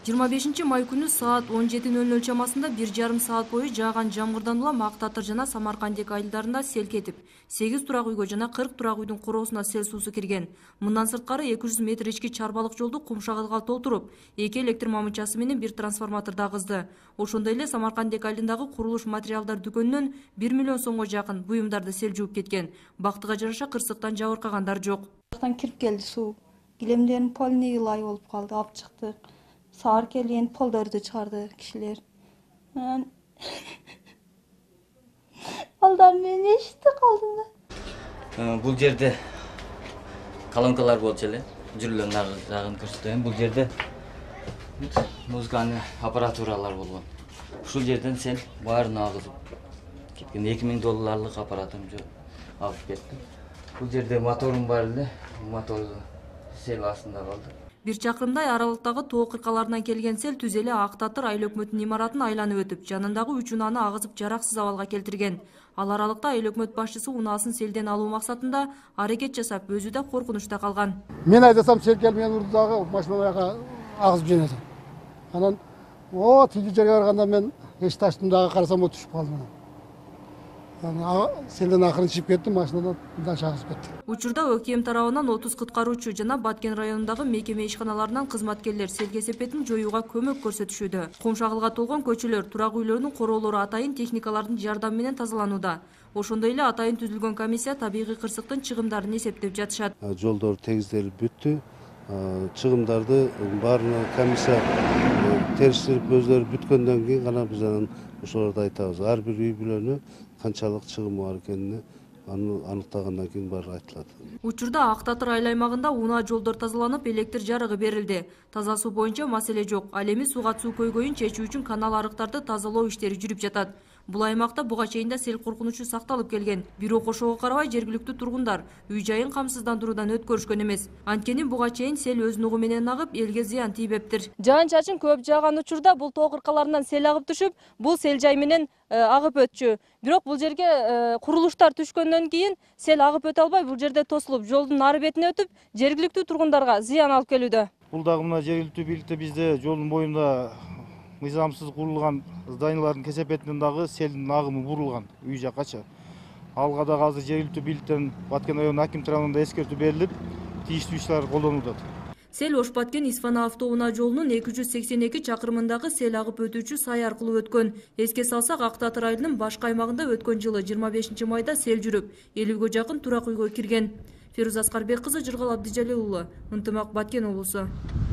25 май күнү саат 17:00 чамасында 1,5 саат бою жааган жамгырдан улам Ак Татыр жана Самаркандек айылдарында сел кетип, 8 турак үйгө жана 40 турак үйдүн короосуна сел суусу кирген. Мындан сырткары 200 метр ички чарбалык жолду кум шагылга толтуруп, 2 электр мамычасы менен 1 трансформатор да кызды. Ошондой эле Самаркандек айылындагы курулуш материалдар дүкөнүнөн 1 миллион сомго жакын буюмдарды сел жууп кеткен. Бактыга жараша кырсыктан жабыркагандар жок. Кирип келди суу. Килемдердин полный ылай болуп калды, алып чыктык. Саар келген полдорду чыгарды кишилер. Алдар мен эшитти калдым да. Бул жерде колонкалар болчу эле. Жүрүлөн жагын көрсөтөйүн. Бул жерде музыканы аппаратуралар болгон. Ушул жерден сел баарын агызып кеткен. $2000 аппаратым алып кетти. Бул жерде моторум бар эле. Мотор сел астында калды. 1 чакырымдай аралыктагы тоо кыркаларынан келген сел түз эле Ак Татыр айыл өкмөтүнүн имаратын айланып өтүп, жанындагы 3 унааны агызып жараксыз абалга келтирген. Ал аралыкта айыл өкмөт башчысы унаасын селден алуу максатында аракет жасап, өзү да коркунучта калган. Мен айдасам сел келип мени урду дагы машинага агызып жөнөдү. Анан тиги жерге барганда мен эч таштым дагы карасам түшүп калдым. Селден акырын чыгып кеттим, машинадан мындан агызып кетти. Учурда ÖKM тарабынан 30 куткаруучу жана Баткен районундагы мекеме ишканаларынан кызматкерлер сел кесепетин жоюуга көмөк көрсөтүшүүдө. Кум шагылга толгон көчөлөр, турак үйлөрдүн короолору атайын техникалардын жардамы менен тазаланууда. Ошондой эле атайын түзүлгөн комиссия табигый кырсыктын чыгымдарын эсептеп жатышат. Жолдор тегизделип бүттү. Чыгымдарды баарына комиссия териштирип өзлөрү бүткөндөн кийин гана биз анан ошолорду айтабыз. Ар бир үй бүлөнү канчалык чыгымы бар экенин аныктагандан кийин баары айтылат. Учурда Ак Татыр айыл аймагында унаа жолдор тазаланып, электр жарыгы берилди. Таза суу боюнча маселе жок. Ал эми суга суу көйгөйүн чечүү үчүн канал арыктарды тазалоо иштери жүрүп жатат. Бул аймакта буга чейин да сел коркунучу сакталып келген. Бирок ошого карабай жергиликтүү тургундар үй жайын камсыздандыруудан өткөрүшкөн эмес. Анткени буга чейин сел өз нугу менен агып, элге зыян тийбептир. Жаан-чачын көп жааган учурда бул тоо кыркаларынан сел агып түшүп, бул сел жай менен агып өтчү. Бирок бул жерге курулуштар түшкөндөн кийин сел агып өтө албай, бул жерде тосулуп, жолдун ары бетине өтүп, жергиликтүү тургундарга зыян алып келүүдө. Бул дагы мына жергиликтүү бийликте бизде жолдун боюнда мыйзамсыз курулган зданиялардын кесепетинен дагы селдин агымы бурулган үй жаккачы. Алга дагы азыр жергиликтүү бийликтен Баткен районунун аким тарабынан да эскертүү берилип, тийиштүү иш-чаралар колдонулат. Сел Ош-Баткен Исфана автоунаа жолунун 282 чакырымындагы сел агып өтүүчү сай аркылуу өткөн. Эске салсак, Ак Татыр айылынын башка аймагында өткөн жылы 25 майда сел жүрүп, 50гө жакын турак үйгө кирген. Фируза Аскарбек кызы, Жыргал Абдижалил уулу, Ынтымак, Баткен облусу.